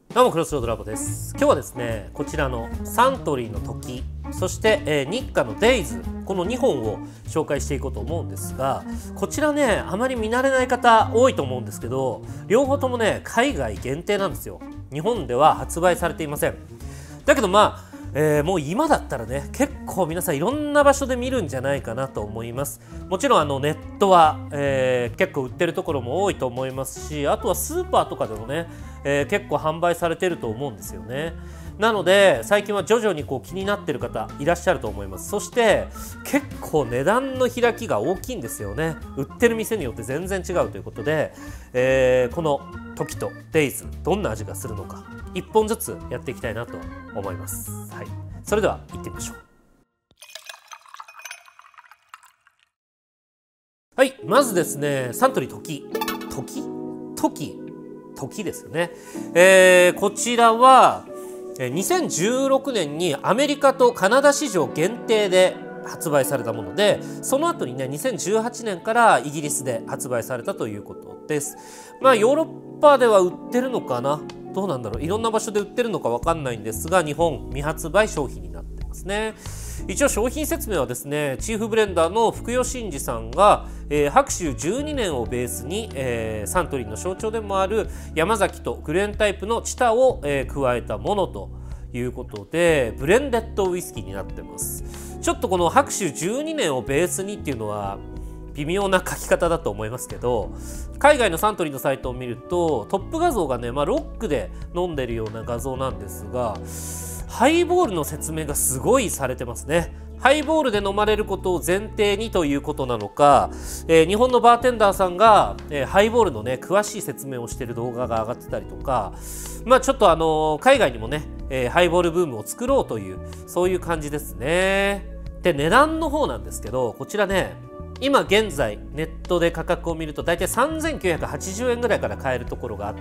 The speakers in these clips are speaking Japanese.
どうもクロスロードラボです。今日はですね、こちらのサントリーの時、そして、日課のデイズ、この2本を紹介していこうと思うんですが、こちらね、あまり見慣れない方多いと思うんですけど、両方ともね、海外限定なんですよ。日本では発売されていません。だけどもう今だったらね、結構皆さんいろんな場所で見るんじゃないかなと思います。もちろんネットは、結構売ってるところも多いと思いますし、あとはスーパーとかでもね、結構販売されてると思うんですよね。なので最近は徐々に気になってる方いらっしゃると思います。そして結構値段の開きが大きいんですよね。売ってる店によって全然違うということで、この時とデイズどんな味がするのか1本ずつやっていきたいなと思います。はい、それでは行ってみましょう。はい、まずですね、サントリー時ですよね。こちらは2016年にアメリカとカナダ市場限定で発売されたもので、その後にね2018年からイギリスで発売されたということです。ヨーロッパでは売ってるのかな、どうなんだろう、いろんな場所で売ってるのかわかんないんですが、日本未発売商品になってますね。一応商品説明はですね、チーフブレンダーの福代真二さんが、白州12年をベースに、サントリーの象徴でもある山崎とグレンタイプのチタを、加えたものということで、ブレンデッドウイスキーになってます。ちょっとこの白州12年をベースにっていうのは微妙な書き方だと思いますけど、海外のサントリーのサイトを見るとトップ画像がね、ロックで飲んでるような画像なんですが、ハイボールの説明がすごいされてますね。ハイボールで飲まれることを前提にということなのか、日本のバーテンダーさんが、ハイボールのね詳しい説明をしている動画が上がってたりとか、ちょっと海外にもね、ハイボールブームを作ろうというそういう感じですね。で、値段の方なんですけど、こちらね、今現在ネットで価格を見ると大体3980円ぐらいから買えるところがあって、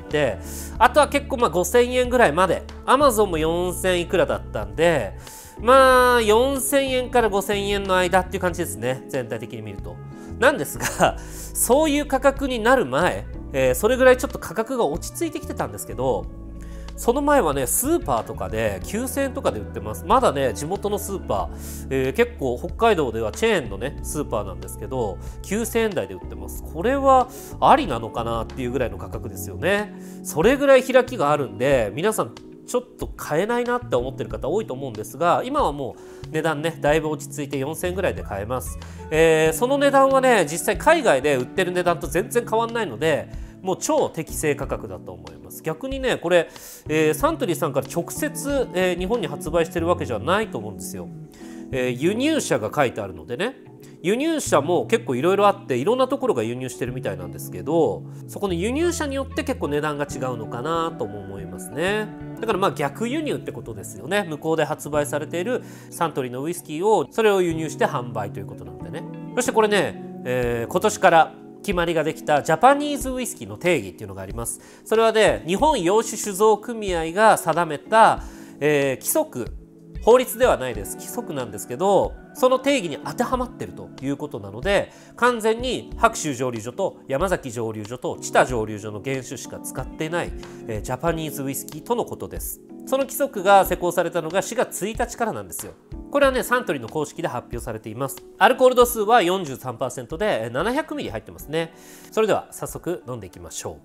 あとは結構5000円ぐらいまで、Amazon も4000いくらだったんで、4000円から5000円の間っていう感じですね、全体的に見ると。なんですが、そういう価格になる前、それぐらいちょっと価格が落ち着いてきてたんですけど、その前はねスーパーとかで9000円とかで売ってます。まだね地元のスーパー、結構北海道ではチェーンのねスーパーなんですけど9000円台で売ってます。これはありなのかなっていうぐらいの価格ですよね。それぐらい開きがあるんで、皆さんちょっと買えないなって思ってる方多いと思うんですが、今はもう値段ねだいぶ落ち着いて4000円ぐらいで買えます。その値段はね実際海外で売ってる値段と全然変わんないので、もう超適正価格だと思います。逆にねこれ、サントリーさんから直接、日本に発売してるわけじゃないと思うんですよ。輸入者が書いてあるのでね、輸入者も結構いろいろあっていろんなところが輸入してるみたいなんですけど、そこの輸入者によって結構値段が違うのかなとも思いますね。だから逆輸入ってことですよね。向こうで発売されているサントリーのウイスキーをそれを輸入して販売ということなんでね。そしてこれね、今年から決まりができたジャパニーズウイスキーの定義っていうのがあります。それはね、日本洋酒酒造組合が定めた、規則、法律ではないです、規則なんですけど、その定義に当てはまってるということなので、完全に白州蒸留所と山崎蒸留所と知多蒸留所の原酒しか使っていない、ジャパニーズウイスキーとのことです。その規則が施行されたのが4月1日からなんですよ。これはねサントリーの公式で発表されています。アルコール度数は 43% で 700ml 入ってますね。それでは早速飲んでいきましょ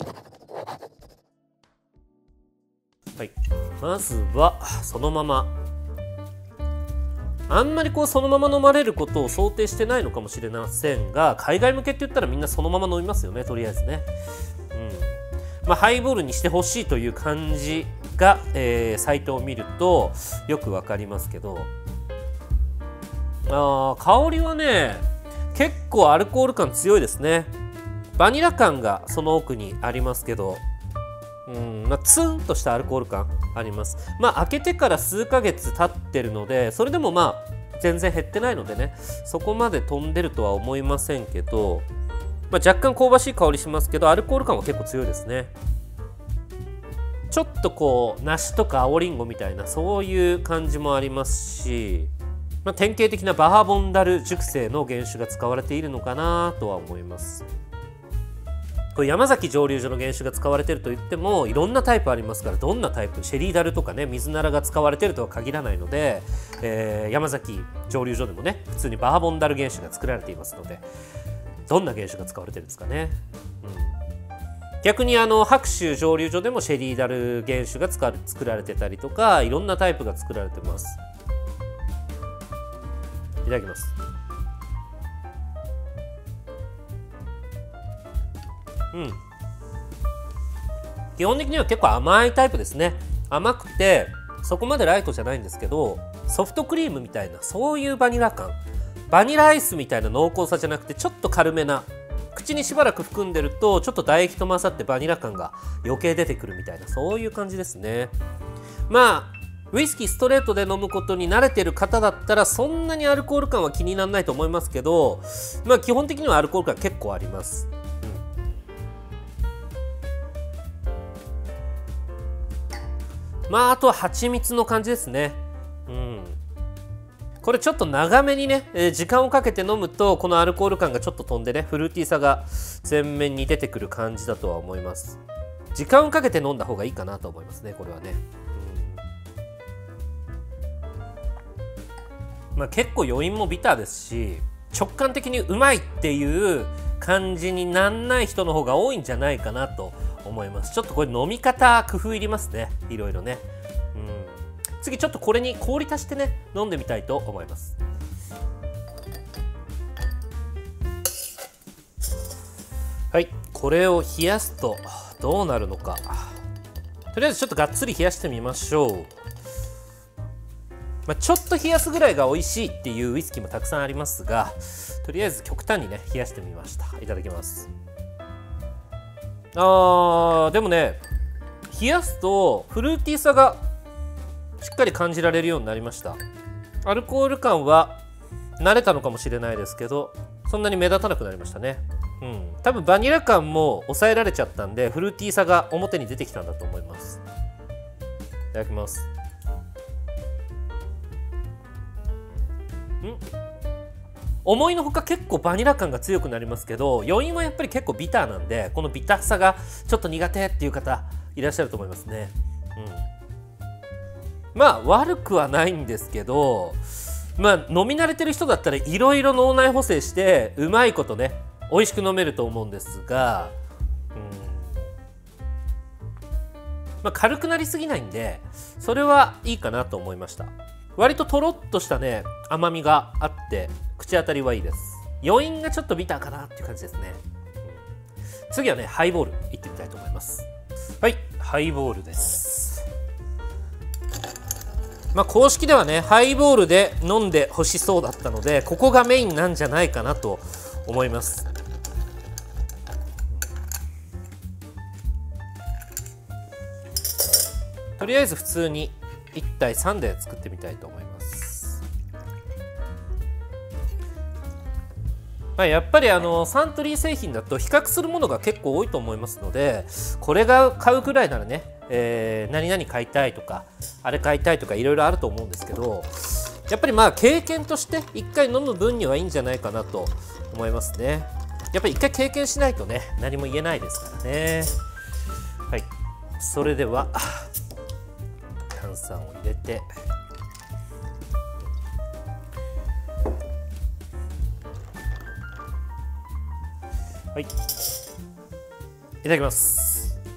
う。はい、まずはそのまま、あんまりそのまま飲まれることを想定してないのかもしれませんが、海外向けって言ったらみんなそのまま飲みますよね、とりあえずね。ハイボールにしてほしいという感じが、サイトを見るとよくわかりますけど、香りはね結構アルコール感強いですね。バニラ感がその奥にありますけど、ツンとしたアルコール感あります。開けてから数ヶ月経ってるので、それでも全然減ってないのでね、そこまで飛んでるとは思いませんけど、若干香ばしい香りしますけど、アルコール感は結構強いですね。ちょっと梨とか青りんごみたいなそういう感じもありますし、典型的なバーボンダル熟成の原酒が使われているのかなとは思います。ここれ山崎蒸留所の原酒が使われてるといってもいろんなタイプありますから、どんなタイプ、シェリーダルとかね水ならが使われてるとは限らないので、山崎蒸留所でもね普通にバーボンダル原酒が作られていますので、どんな原酒が使われてるんですかね。逆に白州蒸留所でもシェリーダル原酒が作られてたりとか、いろんなタイプが作られてます。いただきます。基本的には結構甘いタイプですね。甘くてそこまでライトじゃないんですけど、ソフトクリームみたいなそういうバニラ感、バニラアイスみたいな濃厚さじゃなくてちょっと軽めな、口にしばらく含んでるとちょっと唾液と混ざってバニラ感が余計出てくるみたいな、そういう感じですね。まあウイスキーストレートで飲むことに慣れてる方だったらそんなにアルコール感は気にならないと思いますけど、まあ基本的にはアルコール感結構あります。まああとは蜂蜜の感じですね。これちょっと長めにね、時間をかけて飲むとこのアルコール感がちょっと飛んでね、フルーティーさが前面に出てくる感じだとは思います。時間をかけて飲んだ方がいいかなと思いますね、これはね。まあ結構余韻もビターですし、直感的にうまいっていう感じになんない人の方が多いんじゃないかなと思います。ちょっとこれ飲み方工夫いりますね、いろいろね。次ちょっとこれに氷足してね飲んでみたいと思います。はい、これを冷やすとどうなるのか、とりあえずちょっとがっつり冷やしてみましょう。ちょっと冷やすぐらいが美味しいっていうウイスキーもたくさんありますが、とりあえず極端にね冷やしてみました。いただきます。でもね、冷やすとフルーティーさがしっかり感じられるようになりました。アルコール感は慣れたのかもしれないですけど、そんなに目立たなくなりましたね。多分バニラ感も抑えられちゃったんで、フルーティーさが表に出てきたんだと思います。いただきます。思いのほか結構バニラ感が強くなりますけど、余韻はやっぱり結構ビターなんで、このビターさがちょっと苦手っていう方いらっしゃると思いますね。まあ悪くはないんですけど、まあ飲み慣れてる人だったらいろいろ脳内補正してうまいことね美味しく飲めると思うんですが、まあ軽くなりすぎないんでそれはいいかなと思いました。割ととろっとしたね甘みがあって口当たりはいいです。余韻がちょっとビターかなっていう感じですね。次はねハイボールいってみたいと思います。はい、ハイボールです。まあ公式ではねハイボールで飲んでほしそうだったので、ここがメインなんじゃないかなと思います。とりあえず普通に1対3で作ってみたいと思います。まあやっぱりサントリー製品だと比較するものが結構多いと思いますので、これが買うくらいならね、何々買いたいとかあれ買いたいとかいろいろあると思うんですけど、やっぱりまあ経験として1回飲む分にはいいんじゃないかなと思いますね。やっぱり1回経験しないとね何も言えないですからね。はい、それでは炭酸を入れて、はい、いただきます。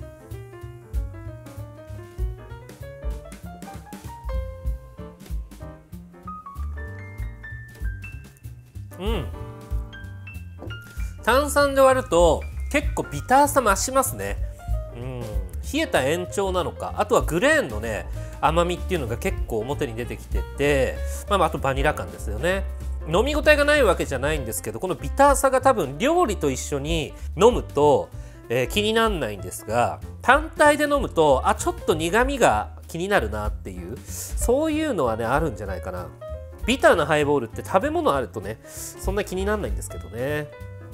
炭酸で割ると結構ビターさ増しますね。冷えた延長なのか、あとはグレーンのね甘みっていうのが結構表に出てきてて、あとバニラ感ですよね。飲み応えがないわけじゃないんですけど、このビターさが多分料理と一緒に飲むと、気にならないんですが、単体で飲むとちょっと苦みが気になるなっていう、そういうのはねあるんじゃないかな。ビターなハイボールって食べ物あるとねそんな気にならないんですけどね。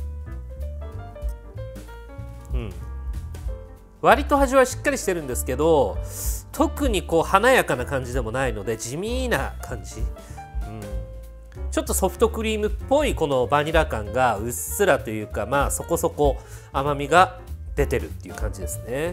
割と味はしっかりしてるんですけど、特にこう華やかな感じでもないので地味な感じ。ちょっとソフトクリームっぽいこのバニラ感がうっすらというか、そこそこ甘みが出てるっていう感じですね。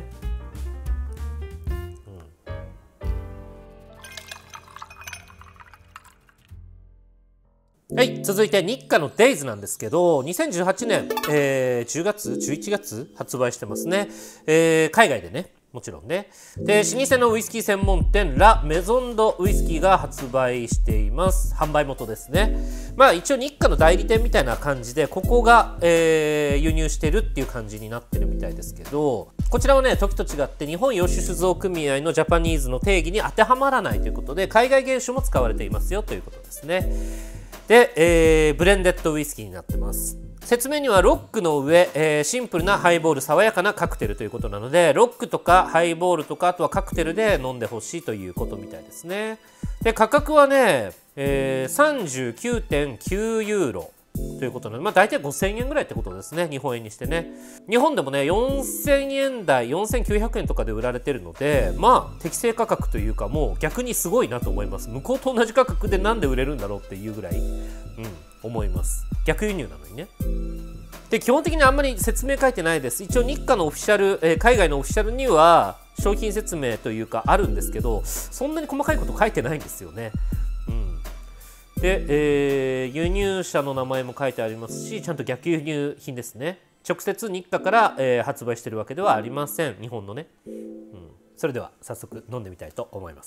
はい、続いて日課のデイズなんですけど、2018年、10月11月発売してますね。海外でね、もちろんね。で、老舗のウイスキー専門店ラ・メゾンドウイスキーが発売しています。販売元ですね。まあ一応日課の代理店みたいな感じで、ここが、輸入してるっていう感じになってるみたいですけど、こちらはね、時と違って日本洋酒酒造組合のジャパニーズの定義に当てはまらないということで、海外原酒も使われていますよということですね。で、ブレンデッドウイスキーになってます。説明にはロックの上、シンプルなハイボール、爽やかなカクテルということなので、ロックとかハイボールとかあとはカクテルで飲んでほしいということみたいですね。で、価格はね、39.9 ユーロということなので、まあ大体5000円ぐらいってことですね、日本円にしてね。日本でもね、4000円台、4900円とかで売られてるので、まあ適正価格というか、もう逆にすごいなと思います。向こうと同じ価格でなんで売れるんだろうっていうぐらい、思います。逆輸入なのにね。で、基本的にあんまり説明書いてないです。一応日課のオフィシャル、海外のオフィシャルには商品説明というかあるんですけど、そんなに細かいこと書いてないんですよね。で、輸入者の名前も書いてありますし、ちゃんと逆輸入品ですね。直接日課から、発売してるわけではありません。日本のね。それでは早速飲んでみたいと思います。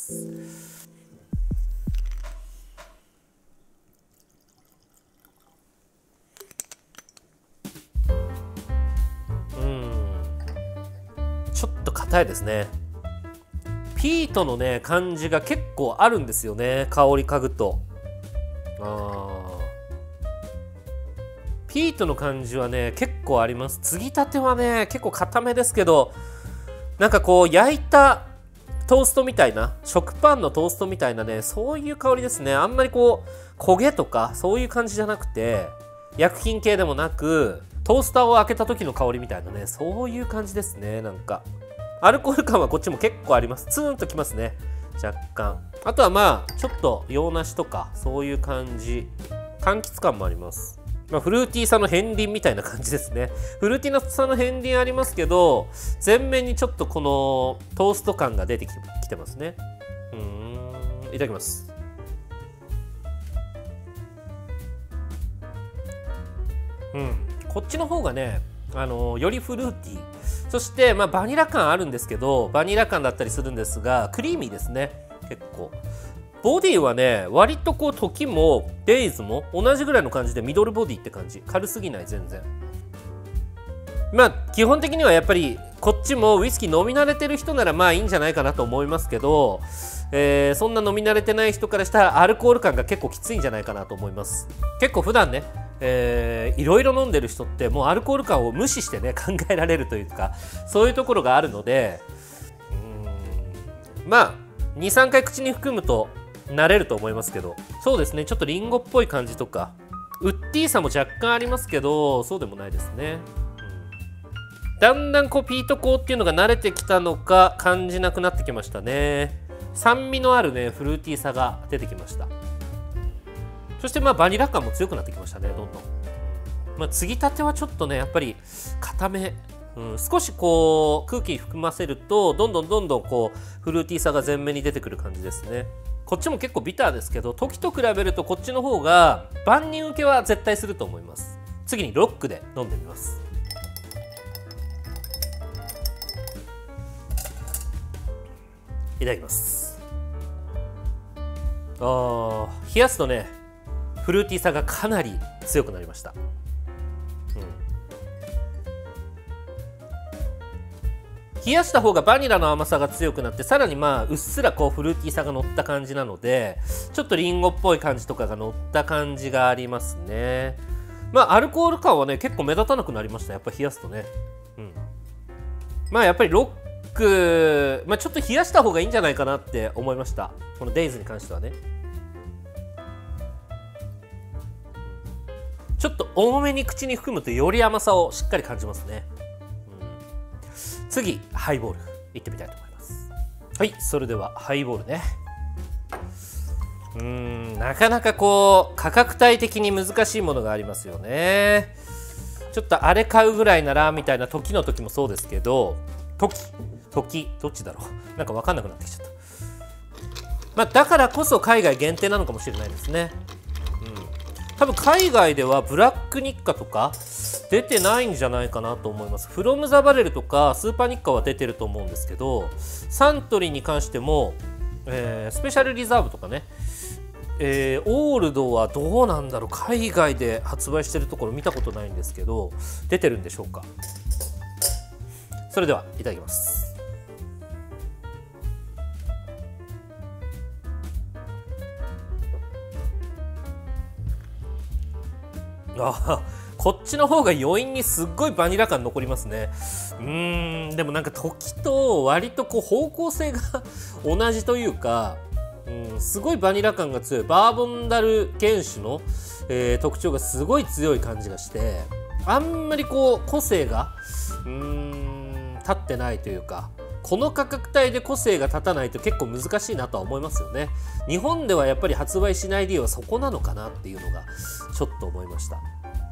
ちょっと硬いですね。ピートのね感じが結構あるんですよね、香り嗅ぐと。ピートの感じはね結構あります。継ぎたてはね結構固めですけど、なんかこう焼いたトーストみたいな、食パンのトーストみたいなね、そういう香りですね。あんまりこう焦げとかそういう感じじゃなくて、薬品系でもなく、トースターを開けた時の香りみたいなね、そういう感じですね。なんかアルコール感はこっちも結構あります。ツーンときますね、若干。あとはまあちょっと洋梨とかそういう感じ、柑橘感もあります。フルーティーさの片鱗みたいな感じですね。フルーティーさの片鱗ありますけど、全面にちょっとこのトースト感が出てきてますね。いただきます。こっちの方がね、よりフルーティー、そしてまあバニラ感あるんですけど、バニラ感だったりするんですが、クリーミーですね。結構ボディはね割とこう時もデイズも同じぐらいの感じでミドルボディって感じ、軽すぎない、全然。まあ基本的にはやっぱりこっちもウイスキー飲み慣れてる人ならまあいいんじゃないかなと思いますけど、そんな飲み慣れてない人からしたらアルコール感が結構きついんじゃないかなと思います。結構普段ね、いろいろ飲んでる人ってもうアルコール感を無視してね考えられるというか、そういうところがあるので、まあ 2,3 回口に含むと慣れると思いますけど、そうですね、ちょっとリンゴっぽい感じとかウッディーさも若干ありますけど、そうでもないですね。だんだんこうピート香っていうのが慣れてきたのか感じなくなってきましたね。酸味のあるねフルーティーさが出てきました。そしてまあバニラ感も強くなってきましたね、どんどん。まあ継ぎたてはちょっとねやっぱり固め、少しこう空気含ませるとどんどんこうフルーティーさが前面に出てくる感じですね。こっちも結構ビターですけど、時と比べるとこっちの方が万人受けは絶対すると思います。次にロックで飲んでみます。いただきます。冷やすとねフルーティーさがかなり強くなりました。冷やした方がバニラの甘さが強くなって、さらにまあうっすらこうフルーティーさが乗った感じなので、ちょっとリンゴっぽい感じとかが乗った感じがありますね。まあアルコール感はね結構目立たなくなりました、やっぱ冷やすとね。まあやっぱりロック、ちょっと冷やした方がいいんじゃないかなって思いました、このデイズに関してはね。ちょっと多めに口に含むとより甘さをしっかり感じますね。次ハイボールいってみたいと思います。はい、それではハイボールね。なかなかこう価格帯的に難しいものがありますよね。 ちょっとあれ買うぐらいならみたいな時の時もそうですけど、時どっちだろう、なんか分かんなくなってきちゃった。まあ、だからこそ海外限定なのかもしれないですね。多分海外ではブラック日課とか出てないんじゃないかなと思います。フロムザバレルとかスーパー日課は出てると思うんですけど、サントリーに関しても、スペシャルリザーブとかね、オールドはどうなんだろう、海外で発売してるところ見たことないんですけど、出てるんでしょうか。それではいただきます。こっちの方が余韻にすっごいバニラ感残りますね。でもなんか時と割とこう方向性が同じというか、すごいバニラ感が強いバーボンダル原種の、特徴がすごい強い感じがして、あんまりこう個性が立ってないというか、この価格帯で個性が立たないと結構難しいなとは思いますよね。日本ではやっぱり発売しない理由はそこなのかなっていうのがちょっと思いました。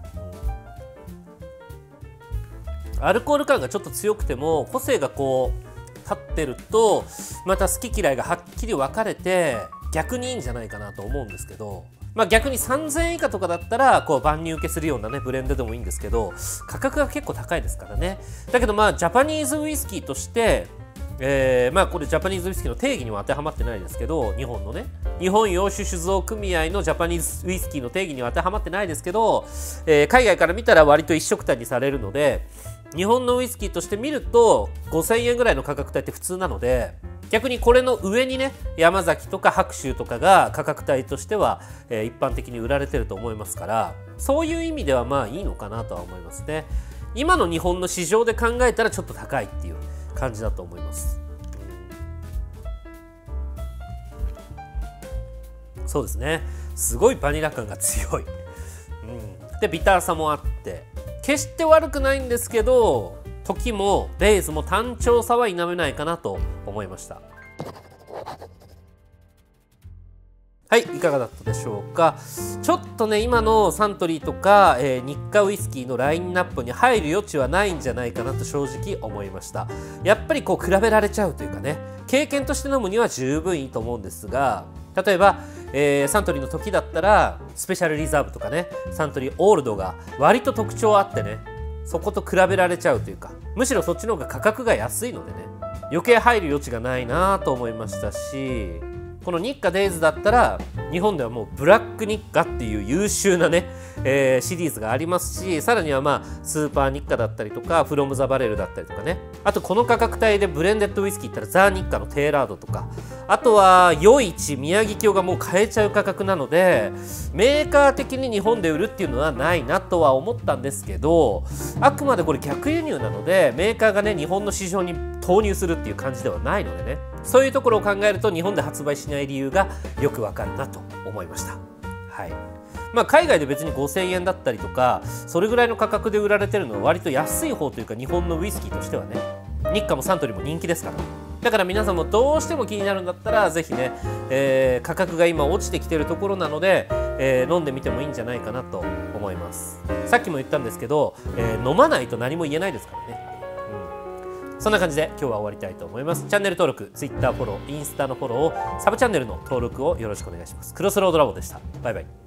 アルコール感がちょっと強くても個性がこう立ってるとまた好き嫌いがはっきり分かれて逆にいいんじゃないかなと思うんですけど、逆に3000円以下とかだったらこう万人受けするようなねブレンドでもいいんですけど、価格が結構高いですからね。だけどジャパニーズウイスキーとして、これジャパニーズウイスキーの定義には当てはまってないですけど、日本のね日本洋酒酒造組合のジャパニーズウイスキーの定義には当てはまってないですけど、海外から見たら割と一緒くたにされるので、日本のウイスキーとして見ると5000円ぐらいの価格帯って普通なので、逆にこれの上にね山崎とか白州とかが価格帯としては、一般的に売られてると思いますから、そういう意味ではいいのかなとは思いますね。今の日本の市場で考えたらちょっと高いっていう感じだと思います。そうですね、すごいバニラ感が強い、でビターさもあって決して悪くないんですけど、時もデイズも単調さは否めないかなと思いました。はい、いかがだったでしょうか。ちょっとね今のサントリーとか、日課ウイスキーのラインナップに入る余地はないんじゃないかなと正直思いました。やっぱりこう比べられちゃうというかね、経験として飲むには十分いいと思うんですが、例えば、サントリーの時だったらスペシャルリザーブとかね、サントリーオールドが割と特徴あってね、そこと比べられちゃうというか、むしろそっちの方が価格が安いのでね、余計入る余地がないなと思いましたし、この日課デイズだったら日本ではもうブラック日課っていう優秀なね、シリーズがありますし、さらにはスーパー日課だったりとかフロムザバレルだったりとかね、あとこの価格帯でブレンデッドウイスキーいったらザ・日課のテーラードとか、あとは余市宮城郷がもう買えちゃう価格なので、メーカー的に日本で売るっていうのはないなとは思ったんですけど、あくまでこれ逆輸入なのでメーカーがね日本の市場に投入するっていう感じではないのでね、そういうところを考えると日本で発売しない理由がよくわかるなと思いました。はい、海外で別に5000円だったりとかそれぐらいの価格で売られてるのは割と安い方というか、日本のウイスキーとしてはね、日課もサントリーも人気ですから。だから皆さんもどうしても気になるんだったらぜひね、価格が今落ちてきてるところなので、飲んでみてもいいんじゃないかなと思います。さっきも言ったんですけど、飲まないと何も言えないですからね。そんな感じで今日は終わりたいと思います。チャンネル登録、Twitter フォロー、インスタのフォローを、サブチャンネルの登録をよろしくお願いします。クロスロードラボでした。バイバイ。